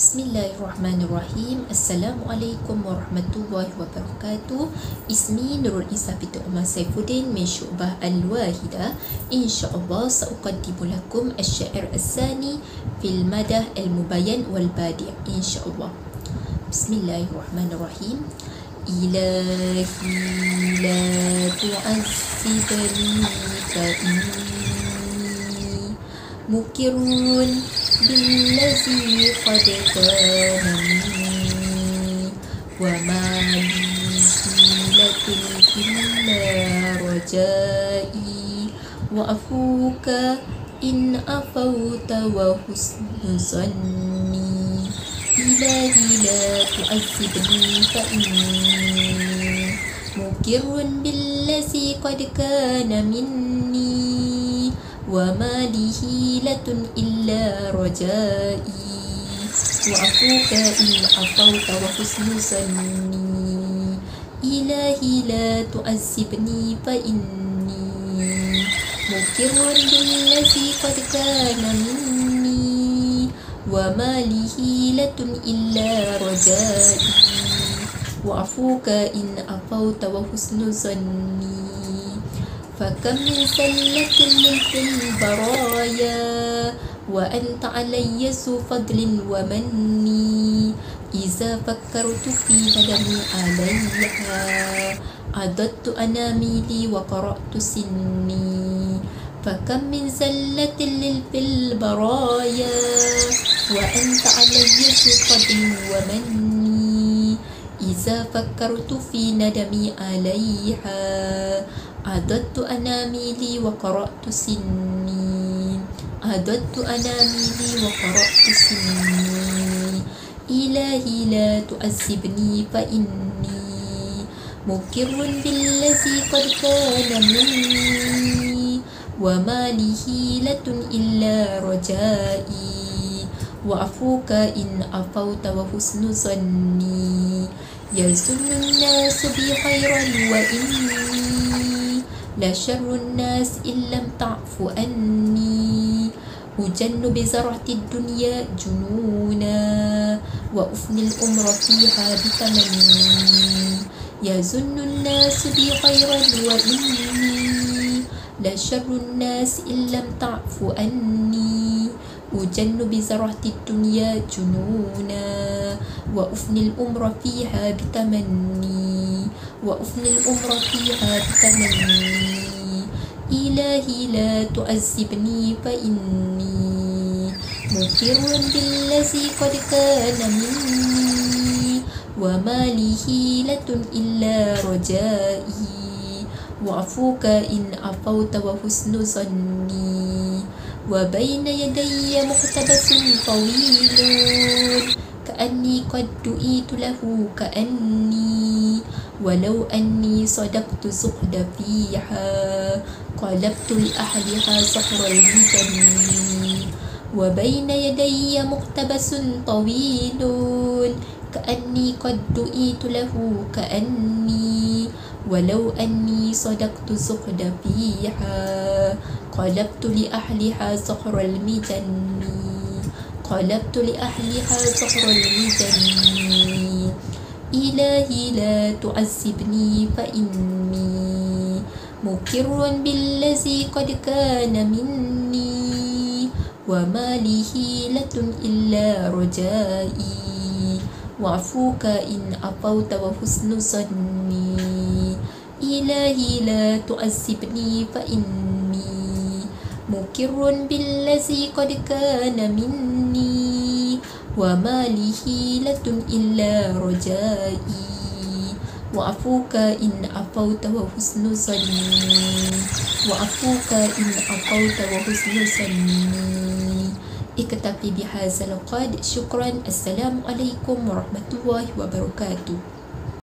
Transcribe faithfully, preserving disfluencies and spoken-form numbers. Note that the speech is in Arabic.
Bismillahirrahmanirrahim. Assalamualaikum warahmatullahi wabarakatuh. Ismi Nurul Isa binti Umar Saifuddin min Syu'bah Al-Wahidah. InsyaAllah sa'uqaddimu lakum asy-syair as-sani fil madah al-mubayyan wal badi'. InsyaAllah. Bismillahirrahmanirrahim. Ilahi la tu'azzibni fa inni mukirun billazi qad kana minni wa ma li hilatun illa rajai wa afuka in afauta wa husnu zanni ilahi la tu'azzibni fa inni mukirun billazi qad kana minni wa ma li hilatun illa rajai wa afuka in afauta wa husnu zanni ilahi la tu'azzibni fa inni mukirun billazi qad kana minni wa ma li hilatun illa rajai wa afuka in afauta wa husnu zanni فكم من سلة في البرايا وأنت علي ذو فضل ومن إذا فكرت في ندمي عليها عددت أناملي وقرأت سني فكم من سلة في البرايا وأنت علي ذو فضل ومن إذا فكرت في ندمي عليها عددت أناملي وقرأت سني عددت أناملي وقرأت سني إلهي لا تؤذبني فإني مقر بالذي قد كان مني وما لي حيلة إلا رجائي وعفوك إن عفوت وحسن ظني يظن الناس بي خيرا وإني لشر الناس إن لم تعف عني أجن بزرعة الدنيا جنونا وأفني الأمر فيها بتمني يظن الناس بي خيرا وإني لشر الناس إن لم تعف عني أجن بزرعة الدنيا جنونا وأفني الأمر فيها بتمني وأفني الأمر فيها بتمني إلهي لا تؤذبني فإني مقر بالذي قد كان مني وما لي حيلة إلا رجائي وعفوك إن عفوت وحسن ظني وبين يدي مقتبس طويل كأني قد دعيت له كأني ولو أني صدقت زهد فيها قلبت لأهلها صخر المجن وبين يدي مقتبس طويل كأني قد دعيت له كأني ولو أني صدقت زهد فيها قلبت لأهلها صخر المجن قلبت لأهلها صخر المجن إلهي لا تعذبني فإني مقر بالذي قد كان مني وما لي حيلة إلا رجائي وعفوك إن عفوت وحسن ظني إلهي لا تعذبني فإني مقر بالذي قد كان مني وما لي حيلة إلا رجائي وعفوك إن عفوت وحسن ظني وعفوك إن عفوت وحسن ظني اكتفي بهذا القدر. شكرا. السلام عليكم ورحمة الله وبركاته.